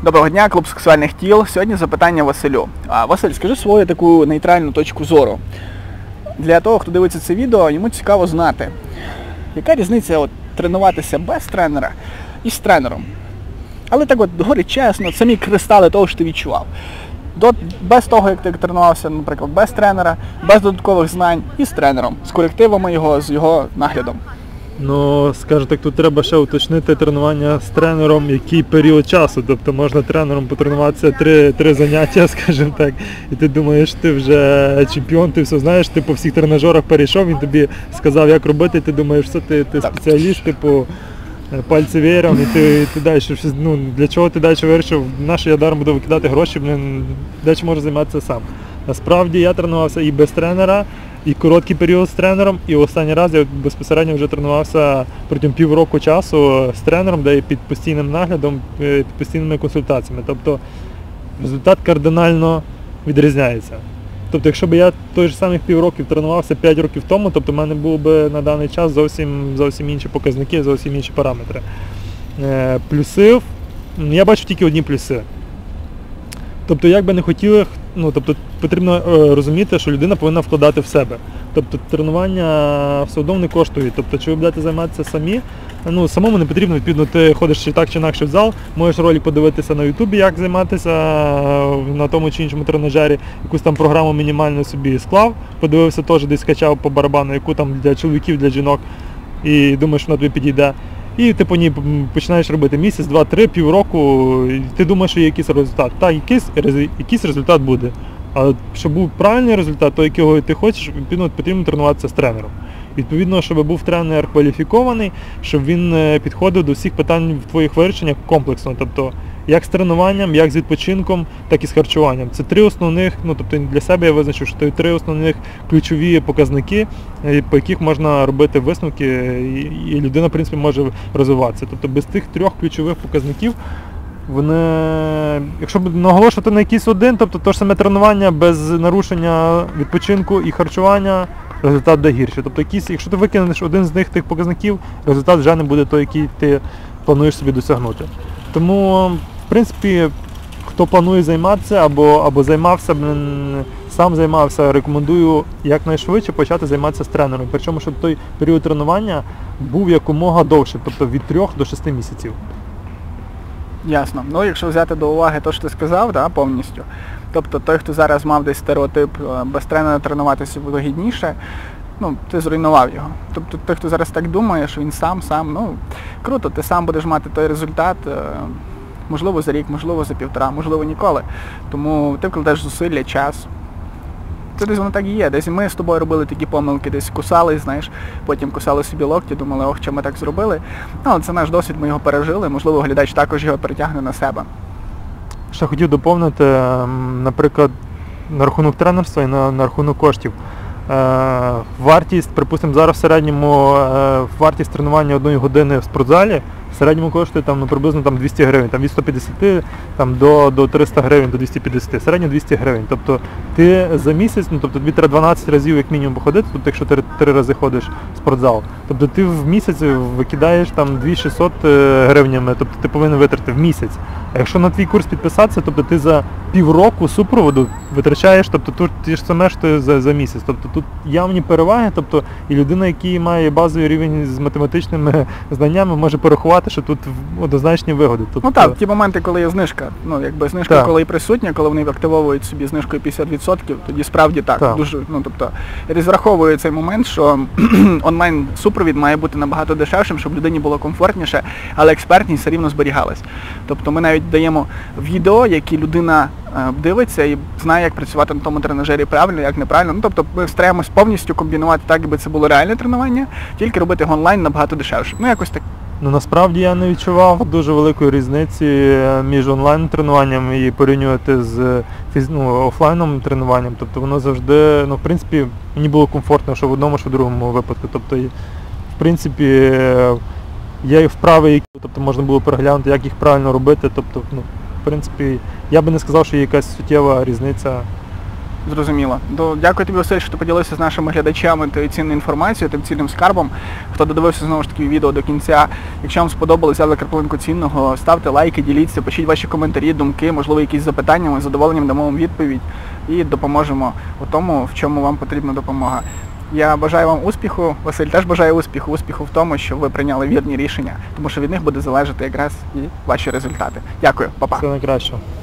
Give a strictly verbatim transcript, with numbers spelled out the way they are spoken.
Доброго дня, клуб сексуальних тіл. Сьогодні запитання Василю. А, Василь, скажи свою таку нейтральну точку зору. Для того, хто дивиться це відео, йому цікаво знати, яка різниця от, тренуватися без тренера і з тренером. Але так от, говорить чесно, самі кристали того, що ти відчував. До, без того, як ти тренувався, наприклад, без тренера, без додаткових знань і з тренером, з корективами його, з його наглядом. Ну, скажу так, тут треба ще уточнити тренування з тренером, який період часу. Тобто можна тренером потренуватися три, три заняття, скажімо так, і ти думаєш, ти вже чемпіон, ти все знаєш, ти по всіх тренажерах перейшов, він тобі сказав, як робити, і ти думаєш, що ти, ти спеціаліст, типу, пальці веєром, і ти, ти далі, ну, для чого ти далі вирішив, на що я даром буду викидати гроші, блин, далі можу займатися сам. Насправді я тренувався і без тренера, і короткий період з тренером, і останній раз я безпосередньо вже тренувався протягом півроку часу з тренером, де під постійним наглядом, під постійними консультаціями. Тобто результат кардинально відрізняється. Тобто якщо б я той же самих півроків тренувався п'ять років тому, тобто в мене були б на даний час зовсім, зовсім інші показники, зовсім інші параметри. Е, плюси, я бачу тільки одні плюси. Тобто, як би не хотіли, ну, тобто, потрібно е, розуміти, що людина повинна вкладати в себе. Тобто тренування все одно не коштує. Тобто, чи ви будете займатися самі, ну, самому не потрібно, відповідно, ти ходиш чи так, чи інакше в зал, можеш ролик подивитися на ютубі, як займатися на тому чи іншому тренажері, якусь там програму мінімально собі склав, подивився теж, десь скачав по барабану, яку там для чоловіків, для жінок, і думаєш, що вона тобі підійде. І ти по ній починаєш робити місяць, два, три, півроку, і ти думаєш, що є якийсь результат. Так, якийсь, якийсь результат буде. Але щоб був правильний результат, той, якого ти хочеш, відповідно, потрібно тренуватися з тренером. Відповідно, щоб був тренер кваліфікований, щоб він підходив до всіх питань в твоїх вирішеннях комплексно. Тобто, як з тренуванням, як з відпочинком, так і з харчуванням. Це три основних, ну тобто для себе я визначив, що це три основних ключові показники, по яких можна робити висновки, і людина, в принципі, може розвиватися. Тобто без тих трьох ключових показників, вони, якщо б наголошувати на якийсь один, тобто те ж саме тренування без нарушення відпочинку і харчування, результат буде гірший. Тобто якісь, якщо ти викинеш один з них тих показників, результат вже не буде той, який ти плануєш собі досягнути. Тому, в принципі, хто планує займатися або, або займався, сам займався, рекомендую якнайшвидше почати займатися з тренером. Причому, щоб той період тренування був якомога довше, тобто від трьох до шести місяців. Ясно. Ну, якщо взяти до уваги те, що ти сказав, да, повністю, тобто той, хто зараз мав десь стереотип без тренера тренуватися вигідніше, ну, ти зруйнував його. Тобто той, хто зараз так думає, що він сам, сам, ну, круто, ти сам будеш мати той результат, можливо за рік, можливо за півтора, можливо ніколи. Тому ти вкладеш зусилля, час. Це десь воно так і є. Десь ми з тобою робили такі помилки, десь кусали, знаєш, потім кусали собі локті, думали, ох, що ми так зробили. Ну, але це наш досвід, ми його пережили, можливо, глядач також його перетягне на себе. Ще хотів доповнити, наприклад, на рахунок тренерства і на, на рахунок коштів. Е, вартість, припустимо, зараз в середньому е, вартість тренування одної години в спортзалі в середньому коштує там, ну, приблизно там, двісті гривень, там, від сто п'ятдесят там, до, до триста гривень, до двісті п'ятдесят, середньо двісті гривень. Тобто ти за місяць, ну, тобто тобі треба дванадцять разів як мінімум походити, тобто якщо ти три рази ходиш в спортзал, тобто ти в місяць викидаєш там дві тисячі шістсот гривнями, тобто ти повинен витратити в місяць. А якщо на твій курс підписатися, тобто ти за півроку супроводу витрачаєш, тобто тут ті ж саме, що за, за місяць. Тобто тут явні переваги, тобто і людина, яка має базовий рівень з математичними знаннями, може порахувати, що тут однозначні вигоди. Тобто... Ну так, ті моменти, коли є знижка, ну якби знижка, так, коли і присутня, коли вони активовують собі знижкою п'ятдесят відсотків, тоді справді так, так. дуже, ну тобто, розраховую цей момент, що онлайн-супровід має бути набагато дешевшим, щоб людині було комфортніше, але експертність все рівно зберігалась. Тобто ми навіть даємо відео, які людина дивиться і знає, як працювати на тому тренажері правильно, як неправильно. Ну, тобто ми стараємось повністю комбінувати так, аби це було реальне тренування, тільки робити його онлайн набагато дешевше. Ну, якось так. Ну, насправді я не відчував дуже великої різниці між онлайн-тренуванням і порівнювати з ну, офлайном тренуванням. Тобто воно завжди, ну, в принципі, мені було комфортно, що в одному, що в другому випадку. Тобто, в принципі, є вправи, які, тобто, можна було переглянути, як їх правильно робити. Тобто, ну, в принципі, я би не сказав, що є якась суттєва різниця Зрозуміло. До- Дякую тобі, Василь, що ти поділився з нашими глядачами тією цінною інформацією, тим цінним скарбом. Хто додивився знову ж таки відео до кінця, якщо вам сподобалось, взяли краплинку цінного, ставте лайки, діліться, пишіть ваші коментарі, думки, можливо, якісь запитання, ми з задоволенням дамо вам відповідь і допоможемо у тому, в чому вам потрібна допомога. Я бажаю вам успіху, Василь теж бажає успіху, успіху в тому, що ви прийняли вірні рішення, тому що від них буде залежати якраз і ваші результати. Дякую, па-па. Все найкраще.